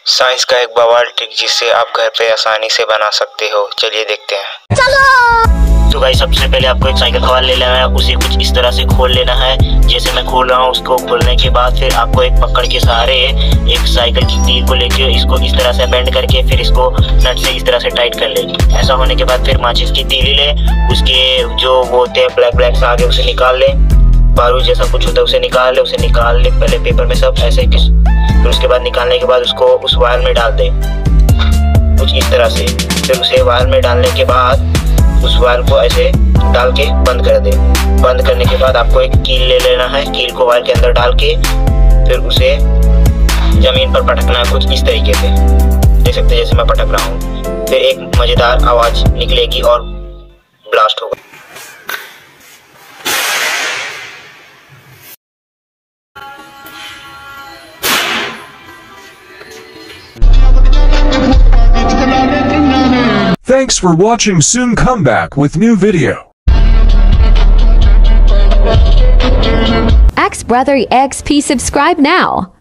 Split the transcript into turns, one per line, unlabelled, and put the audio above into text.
Science का एक बवाल ट्रिक जिसे आप घर पे आसानी से बना सकते हो। चलिए देखते हैं।
चलो। तो भाई सबसे पहले आपको एक साइकिल का वाल ले लेना है, उसे कुछ इस तरह से खोल लेना है जैसे मैं खोल रहा हूँ। उसको खोलने के बाद फिर आपको एक पकड़ के सहारे एक साइकिल की कील को लेके इसको इस तरह से बेंड करके फिर इसको नट से इस तरह से टाइट कर ले। ऐसा होने के बाद फिर माचिस की तीली ले, उसके जो वो होते हैं ब्लैक ब्लैक से आगे उसे निकाल ले, बारूद जैसा कुछ होता है उसे निकाल ले पहले पेपर में सब ऐसे फिर उसके बाद निकालने के बाद उसको उस वायर में डाल दे कुछ इस तरह से। फिर उसे वायर में डालने के बाद उस वायर को ऐसे डाल के बंद कर दे। बंद करने के बाद आपको एक कील ले लेना है, कील को वायर के अंदर डाल के फिर उसे जमीन पर पटकना है कुछ इस तरीके से, देख सकते हैं जैसे मैं पटक रहा हूँ। फिर एक मजेदार आवाज निकलेगी और ब्लास्ट होगा।
Thanks for watching. Soon come back with new video.
X Brother XP subscribe now.